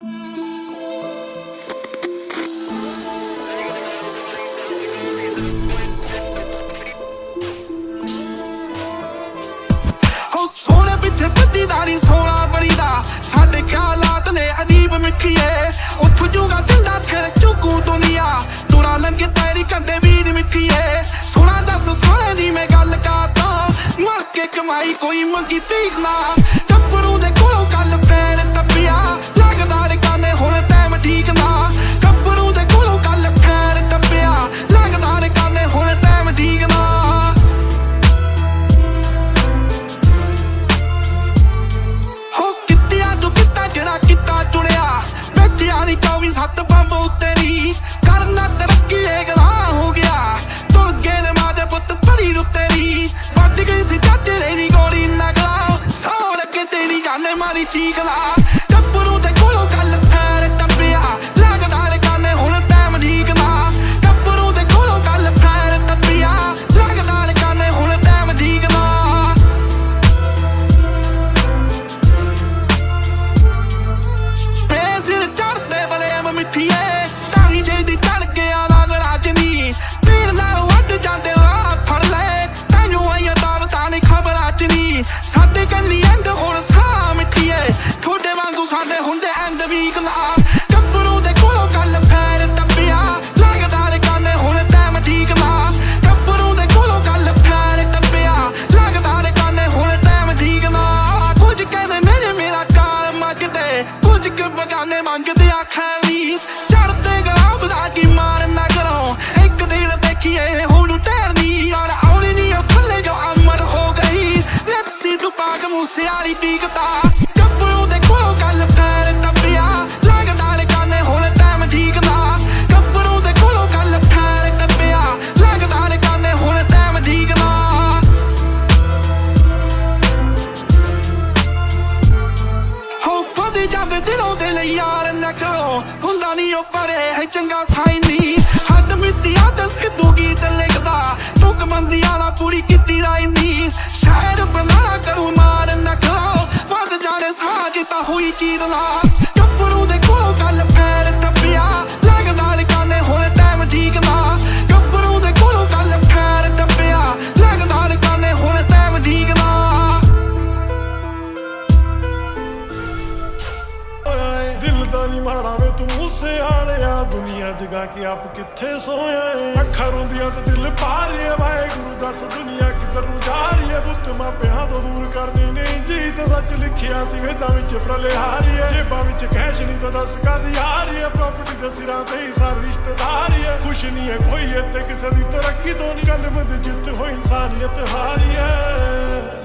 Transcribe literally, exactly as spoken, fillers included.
सोने पिछे पत्तीदारी सोना बड़ी दा साडे ख्यालात ने अजीब मिठिए उठ जूगा दिंदा फिर चुकू दुनिया तुरा लंघे तेरी कंडे बीर मिठिए सोना दस सोने दी मैं गल करदा मर के कमाई कोई मंगी भीख ना टप्परू दे कोलों गल पैर टप्पिया लगदा रे काने हुण टैम ठीक ना टप्परू दे कोलों गल पैर टप्पिया लगदा रे काने हुण टैम ठीक ना चौबी सत्त बंब तेरी करना तरक्की गला हो गया तुर गए मादे पुत भरी तेरी बच गई सी चाचे तेरी गोली नगला सौ लगे तेरी जाने मारी चीकला टप्परू ते कोलों गल फैर टप्पिया लगदा रे काने हुण टैम ठीक ना टप्परू ते कोलों गल फैर टप्पिया लगदा रे काने हुण टैम ठीक ना सिर चढ़ते मिठिए ताही जेदी चढ़ गया लाग राजनी पीर नाल वड जांदे राह फड़ ले तैनू आईया दार तानी खबर आचनी साडे कन्नी एंड हुण साह मिठिए थोड़े वांगू साडे हुंदे एंड वीक ला टप्परू दे कोलों गल फैर टप्पिया लगदा रे काने हुण टैम ठीक ना टप्परू दे कोलों गल फैर टप्पिया लगदा रे काने हुण टैम ठीक ना कुछ कहने मेरे मेरा कार मंगदे कुछ के बगाने मंगदे आखां चढ़ते गलाब की मार ना करो एक दिन देखिए हुण टहरनी और औली नहीं थले जो अमर हो गई लपसी तू पाग मूसे वाली पीकता टप्परू दे कोलों गल फैर टप्पिया लगदा रे काने हुण टैम ठीक ना टप्परू दे कोलों गल फैर टप्पिया लगदा रे काने हुण टैम ठीक ना हो पदी जांदे दिलों दिल यार ना करो हुंदा नहीं ओ परे है चंगा साई नी हद मित्तिया दस किदू गीत लिखदा तुक मंदी आला पूरी कीती राई नी शायर बनाना करूं मार ना करो वध जाने सा किता हुई चीर ला टप्परू दे कोलों गल फैर टप्पिया लगदा रे काने हुण टैम ठीक ना टप्परू दे कोलों गल फैर टप्पिया लगदा रे काने हुण टैम ठीक ना दिल दा नी माड़ा वे तू मूसे आलिया दुनिया जगा के आप किथे सोया अखा रोंदियां ते दिल पार है वाहेगुरु दस दुनिया किधर नूं जा रही है बुत मापियां तो दूर करनी नहीं जी ते सच लिखिया सी वेदां विच प्रलिहारी है जेबां विच कैश नहीं तो दस कादी हारी है प्रॉपर्टी दे सिरां ते ही सारे रिश्तेदारी है खुश नहीं है कोई इत्ते किसे दी तरक्की तो नहीं गल बंद जित हो इंसानियत हारी है।